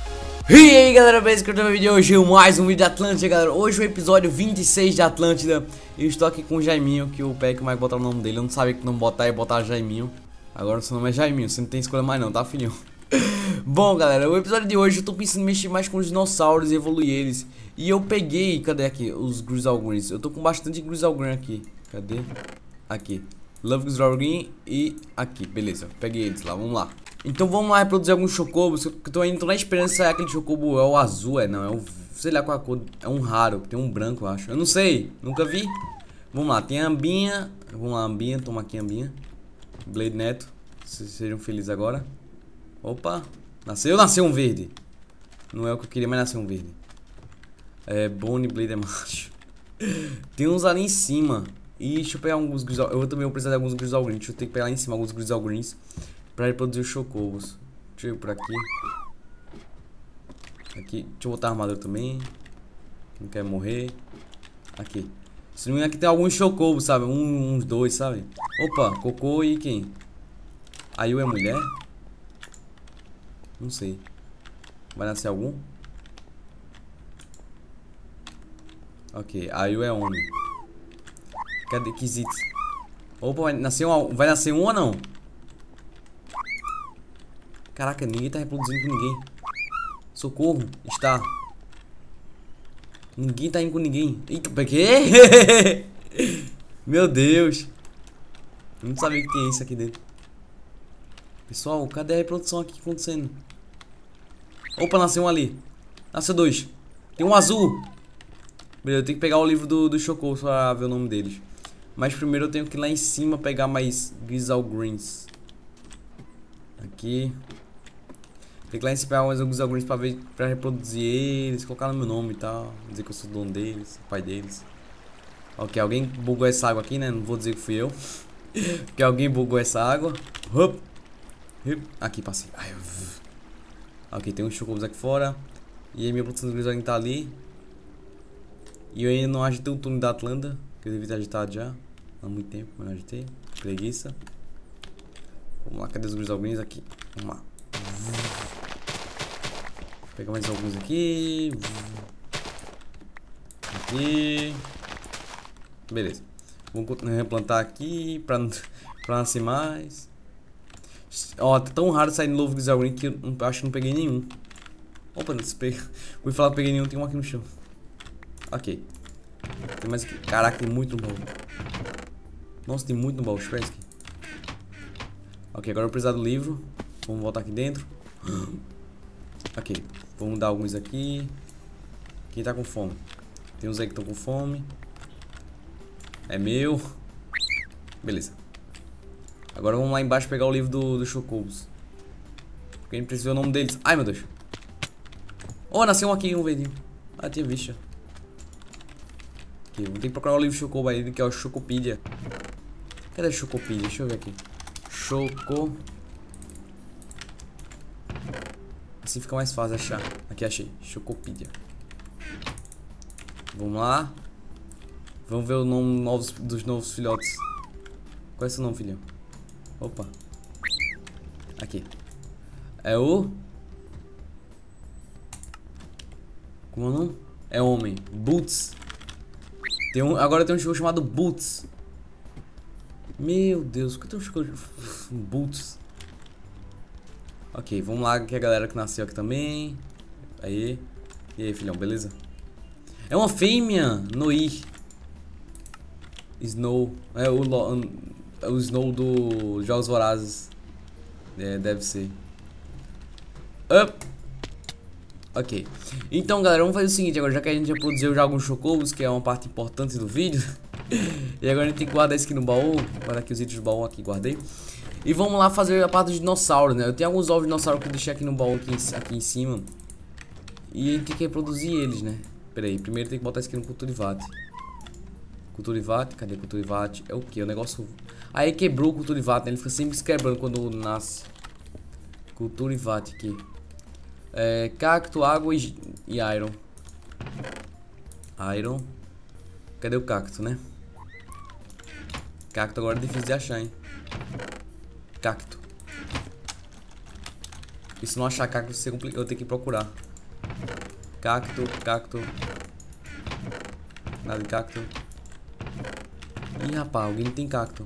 E aí galera, beleza? Que eu tô no vídeo hoje, mais um vídeo de Atlântida, galera. Hoje o episódio 26 de Atlântida. Eu estou aqui com o Jaiminho, que o Peck vai botar o nome dele. Eu não sabia que não botar e botar Jaiminho. Agora o seu nome é Jaiminho, você não tem escolha mais não, tá filhinho? Bom galera, o episódio de hoje eu tô pensando em mexer mais com os dinossauros e evoluir eles. E eu peguei, cadê aqui? Os Grizzle Greens. Eu tô com bastante Grizzle Green aqui. Cadê? Aqui. Love Grizzle Green e aqui, beleza. Peguei eles lá, vamos lá. Então vamos lá reproduzir alguns chocobos. Eu tô indo na esperança, aquele chocobo é o azul, não, é o, sei lá qual a cor, é um raro, tem um branco eu acho. Eu não sei, nunca vi. Vamos lá, tem a ambinha. Vamos lá, ambinha, toma aqui ambinha. Blade Neto, sejam felizes agora. Opa, nasceu um verde. Não é o que eu queria, mas nasceu um verde. É, Bonnie Blade é macho. Tem uns ali em cima. E deixa eu pegar alguns Grizzle. Eu também vou precisar de alguns Grizzle Greens. Deixa eu ter que pegar lá em cima alguns Grizzle Greens pra reproduzir os chocobos. Deixa eu ir por aqui. Aqui, deixa eu botar a armadura também. Não quer morrer. Aqui. Se não me engano, aqui tem alguns chocobos, sabe? Uns dois, sabe? Opa, cocô e quem? A Yu é mulher? Não sei. Vai nascer algum? Ok, a Yu é homem. Cadê Kizits? Opa, vai nascer um ou não? Caraca, ninguém tá reproduzindo com ninguém. Socorro, está. Ninguém tá indo com ninguém. Eita, peguei. Meu Deus. Eu não sabia que tinha isso aqui dentro. Pessoal, cadê a reprodução aqui acontecendo? Opa, nasceu um ali. Nasceu dois. Tem um azul. Beleza, eu tenho que pegar o livro do Chocobos pra ver o nome deles. Mas primeiro eu tenho que ir lá em cima pegar mais Grizzle Greens. Aqui. Tem que ir lá em cima pegar mais Grizzle Greens pra ver, pra reproduzir eles, colocar no meu nome e tal. Dizer que eu sou o dono deles, o pai deles. Ok, alguém bugou essa água aqui, né? Não vou dizer que fui eu. Porque alguém bugou essa água. Aqui, passei. Ok, tem uns Chocobos aqui fora. E aí minha produção do Grizzle tá ali. E eu ainda não agitei o túnel da Atlântida, que eu devia ter agitado já há muito tempo, mas não agitei. Preguiça. Vamos lá, cadê os Grizzle Greens aqui? Vamos lá. Vou pegar mais alguns aqui. Aqui. Beleza. Vamos replantar aqui pra nascer mais. Ó, tá tão raro sair novo Grizzle Green que eu acho que não peguei nenhum. Opa, não se pega. Vou falar que peguei nenhum, tem um aqui no chão. Ok. Tem mais aqui. Caraca, tem muito no baú. Nossa, tem muito no baú. Deixa eu ver aqui. Ok, agora eu vou precisar do livro. Vamos voltar aqui dentro. Ok. Vamos dar alguns aqui. Quem tá com fome? Tem uns aí que estão com fome. É meu. Beleza. Agora vamos lá embaixo pegar o livro do Chocobos. Porque a gente precisa ver o nome deles. Ai, meu Deus. Oh, nasceu um aqui, um verdinho. Ah, tinha visto. Aqui, vamos ter que procurar o livro Chocobo aí, que é o Chocopedia. Cadê o Chocopedia? Deixa eu ver aqui. Choco. Assim fica mais fácil achar. Aqui achei. Chocopedia. Vamos lá. Vamos ver o nome dos novos filhotes. Qual é seu nome, filhão? Opa. Aqui. É o... Como é o nome? É homem. Boots. Agora tem um jogo chamado Boots. Meu Deus, por que tem um jogo Boots? Ok, vamos lá, que é a galera que nasceu aqui também. Aí. E aí, filhão, beleza? É uma fêmea, Noi. Snow. É o Snow do Jogos Vorazes. É, deve ser. Ok, então galera, vamos fazer o seguinte agora, já que a gente já produziu já alguns chocobos, que é uma parte importante do vídeo. E agora a gente tem que guardar isso aqui no baú. Guardar aqui os itens do baú, aqui, guardei. E vamos lá fazer a parte dos dinossauros, né? Eu tenho alguns ovos de dinossauro que eu deixei aqui no baú, aqui em cima. E a gente tem que reproduzir eles, né? Pera aí, primeiro tem que botar isso aqui no Culturivate. Culturivate, cadê Culturivate? É o que? O negócio... Aí quebrou o Culturivate, né? Ele fica sempre se quebrando quando nasce. Culturivate aqui. É, cacto, água e iron. Iron. Cadê o cacto, né? Cacto agora é difícil de achar, hein? Cacto. E se não achar cacto, eu tenho que procurar. Cacto, cacto. Nada de cacto. Ih, rapaz, alguém tem cacto.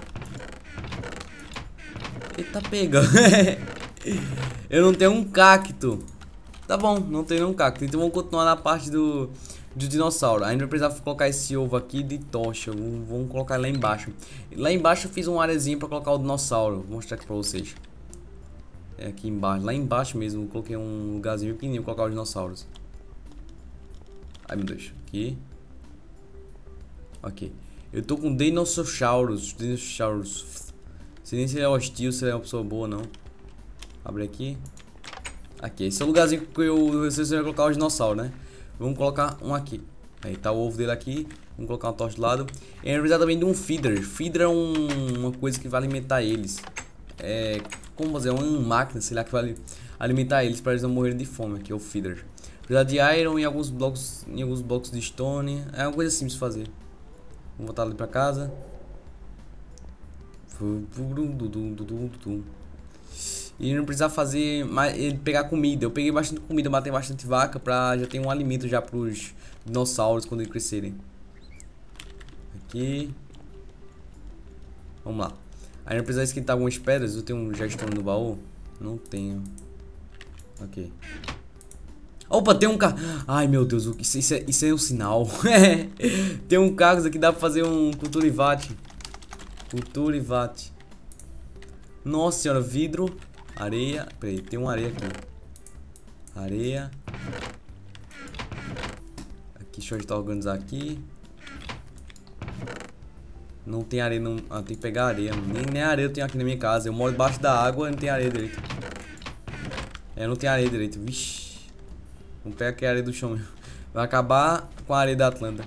Eita, pega. Eu não tenho um cacto. Tá bom, não tenho nenhum cacto. Então vamos continuar na parte do dinossauro. Ainda vai precisar colocar esse ovo aqui de tocha. Vamos colocar lá embaixo. Lá embaixo eu fiz uma areazinha pra colocar o dinossauro. Vou mostrar aqui pra vocês. É aqui embaixo, lá embaixo mesmo. Eu coloquei um lugarzinho pequenininho pra colocar os dinossauros. Ai meu Deus, aqui. Ok. Eu tô com dinossauros. Sei nem se ele é hostil, se ele é uma pessoa boa ou não. Abre aqui. Aqui, esse é o lugarzinho que vocês vão colocar os dinossauros, né? Vamos colocar um aqui. Aí tá o ovo dele aqui. Vamos colocar uma tocha do lado. E vai precisar também de um feeder. Feeder é uma coisa que vai alimentar eles. É. Como fazer? Uma máquina, sei lá, que vai alimentar eles para eles não morrerem de fome. Aqui é o feeder. Precisa de iron e alguns blocos de stone. É uma coisa simples de fazer. Vamos voltar ali pra casa. E não precisa fazer mais, pegar comida. Eu peguei bastante comida, matei bastante vaca pra já ter um alimento já pros dinossauros quando eles crescerem. Aqui. Vamos lá. Aí não precisa esquentar algumas pedras. Eu tenho um gestão no baú? Não tenho. Ok. Opa, tem um carro. Ai meu Deus, isso é um sinal. Tem um carro aqui, dá pra fazer um culturivate. Culturivate. Nossa senhora, vidro. Areia. Peraí, tem uma areia aqui. Areia. Aqui, deixa eu ajudar a organizar aqui. Não tem areia, não. Ah, tem que pegar areia. Nem areia eu tenho aqui na minha casa. Eu moro debaixo da água e não tem areia direito. É, não tem areia direito. Vixe. Vamos pegar aqui a areia do chão mesmo. Vai acabar com a areia da Atlanta.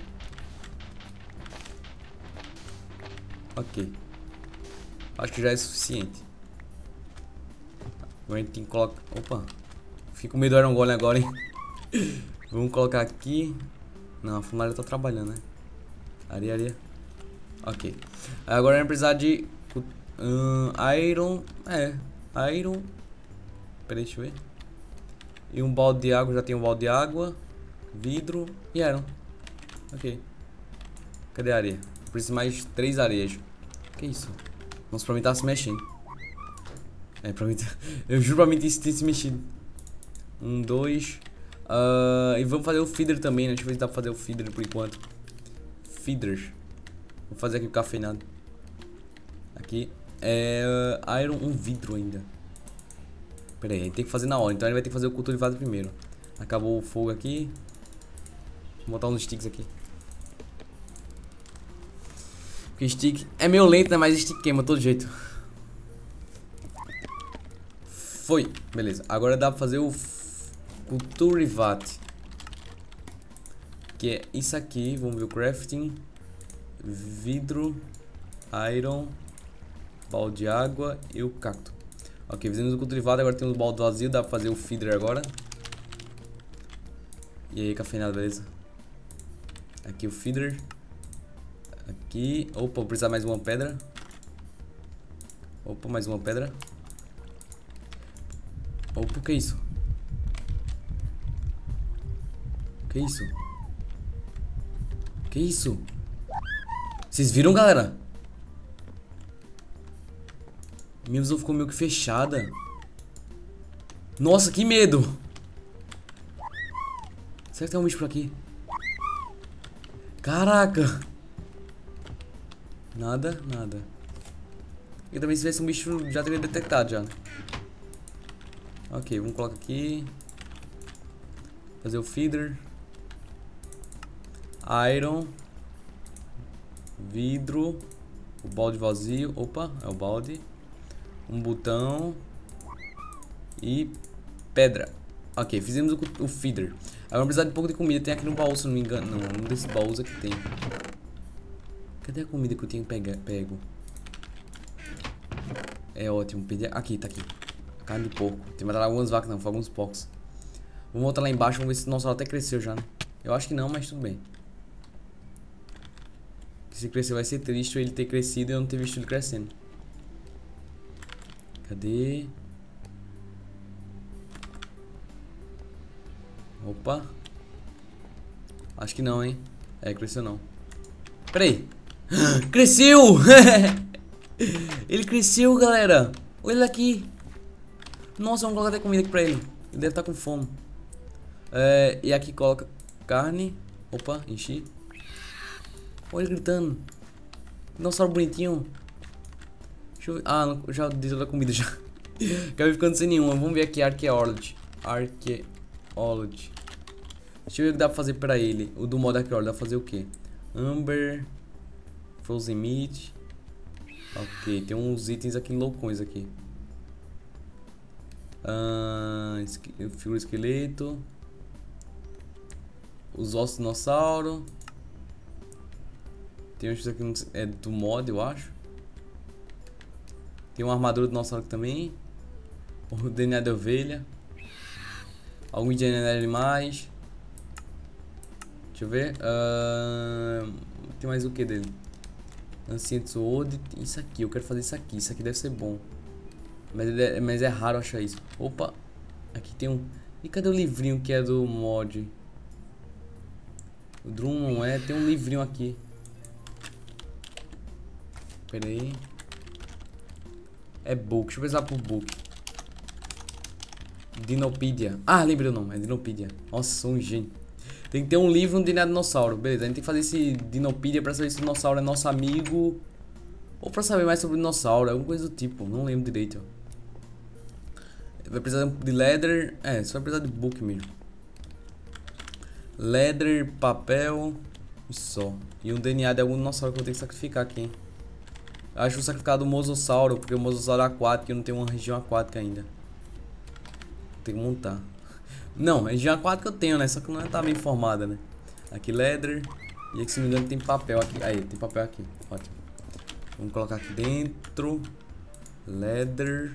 Ok. Acho que já é suficiente. Agora a gente tem que colocar... Opa. Fico com medo do Iron Golem agora, hein. Vamos colocar aqui. Não, a fumaça tá trabalhando, né. Areia, areia. Ok. Agora a gente vai precisar de... Iron... Iron... Peraí, deixa eu ver. E um balde de água, já tem um balde de água. Vidro e iron. Ok. Cadê a areia? Preciso mais 3 areias. Que isso? Nossa, pra mim tá se mexendo. É, pra mim tá... Eu juro pra mim que tem se mexido. 1, 2. E vamos fazer o feeder também, né? Deixa eu ver se dá pra fazer o feeder por enquanto. Feeders. Vou fazer aqui o cafeinado. Aqui. Iron, um vidro ainda. Pera aí, tem que fazer na hora. Então ele vai ter que fazer o cultivado primeiro. Acabou o fogo aqui. Vou botar uns sticks aqui. Porque stick é meio lento, né? Mas stick queima todo jeito. Foi, beleza. Agora dá pra fazer o cultivate. Que é isso aqui. Vamos ver o crafting. Vidro. Iron. Balde de água e o cacto. Ok, fizemos o cultivado, agora temos o balde vazio, dá pra fazer o feeder agora. E aí, cafeinado, beleza? Aqui o feeder. Aqui, opa, vou precisar mais uma pedra. Opa, mais uma pedra. Opa, o que é isso? Que isso? Que isso? Vocês viram, galera? Minha visão ficou meio que fechada. Nossa, que medo. Será que tem um bicho por aqui? Caraca. Nada, nada. E também se tivesse um bicho já teria detectado já. Ok, vamos colocar aqui. Fazer o feeder. Iron. Vidro. O balde vazio. Opa, é o balde. Um botão. E pedra. Ok, fizemos o feeder. Agora vamos precisar de um pouco de comida. Tem aqui no baú, se não me engano. Não, um desses baús aqui tem. Cadê a comida que eu tinha pego? É ótimo. Aqui, tá aqui. Carne de porco. Tem que matar algumas vacas, não. Foi alguns porcos. Vamos voltar lá embaixo. Vamos ver se o nosso até cresceu já, né? Eu acho que não, mas tudo bem. Se crescer vai ser triste ele ter crescido e eu não ter visto ele crescendo. Cadê? Opa. Acho que não, hein. É, cresceu não. Pera aí. Cresceu! Ele cresceu, galera. Olha ele aqui. Nossa, vamos colocar até comida aqui pra ele. Ele deve estar com fome. E aqui coloca carne. Opa, enchi. Olha ele gritando. Dinossauro bonitinho. Deixa eu ver. Ah, eu já dei toda a comida já. Acabei ficando sem nenhuma. Vamos ver aqui, Archaeology. Archaeology. Deixa eu ver o que dá pra fazer pra ele. O do modo Archaeology, dá pra fazer o que? Amber. Frozen Meat. Ok, tem uns itens aqui loucões aqui. Figura esqueleto. Os ossos do dinossauro. Tem uns aqui, é do mod, eu acho. Tem uma armadura do dinossauro aqui também. O DNA da ovelha. Alguns DNA de animais. Deixa eu ver. Tem mais o que dele? Ancient Sword. Isso aqui, eu quero fazer isso aqui. Isso aqui deve ser bom. Mas é raro achar isso. Opa. Aqui tem um... E cadê o livrinho que é do mod? O Drum não é. Tem um livrinho aqui. Pera aí. É book. Deixa eu pensar por book. Dinopedia. Ah, lembrei o nome. É Dinopedia. Nossa, sou um gênio. Tem que ter um livro e um DNA de dinossauro. Beleza, a gente tem que fazer esse Dinopedia pra saber se o dinossauro é nosso amigo. Ou pra saber mais sobre o dinossauro. Alguma coisa do tipo. Não lembro direito. Vai precisar de leather. Só vai precisar de book mesmo. Leather, papel. E só. E um DNA de algum dinossauro que eu vou ter que sacrificar aqui, hein. Acho que vou sacrificar do Mosasauro. Porque o Mosasauro é aquático e eu não tenho uma região aquática ainda. Tem que montar. Não, a região aquática eu tenho, né? Só que não tá bem formada, né? Aqui leather. E aqui, se não me engano, tem papel aqui. Aí, tem papel aqui. Ótimo. Vamos colocar aqui dentro. Leather.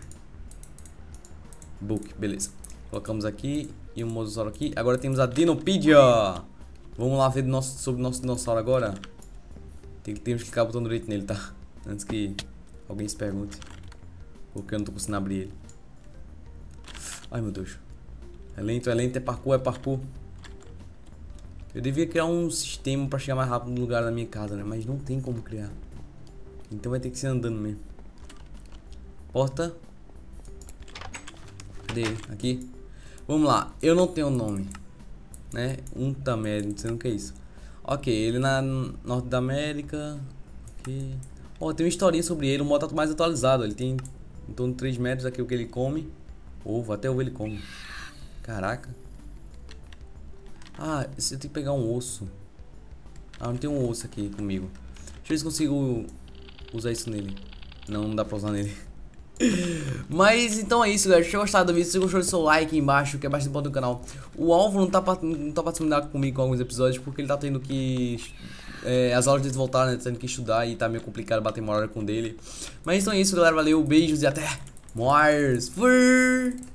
Book, beleza. Colocamos aqui. E o Mosasauro aqui. Agora temos a Dinopedia. Vamos lá ver sobre o nosso dinossauro agora. Temos que clicar o botão direito nele, tá? Antes que alguém se pergunte. Porque eu não tô conseguindo abrir ele. Ai, meu Deus. É lento, é parkour, é parkour. Eu devia criar um sistema pra chegar mais rápido no lugar da minha casa, né? Mas não tem como criar. Então vai ter que ser andando mesmo. Porta. Cadê ele? Aqui. Vamos lá. Eu não tenho nome, né? Untamed, não sei o que é isso. Ok, ele na norte da América. Ok. Ó, tem uma historinha sobre ele. O modo tá mais atualizado. Ele tem em torno de 3 metros aqui o que ele come. Ovo, até ovo ele come. Caraca. Ah, eu tenho que pegar um osso. Ah, não tem um osso aqui comigo. Deixa eu ver se consigo usar isso nele. Não, não dá pra usar nele. Mas então é isso, galera. Se você gostado do vídeo, se gostou, deixa seu like aí embaixo, que é bastante importante do canal. O Alvo não tá participando comigo com alguns episódios, porque ele tá tendo que... as aulas dele voltaram, né? Tá tendo que estudar e tá meio complicado bater uma hora com dele. Mas então é isso, galera. Valeu, beijos e até mais. Fui!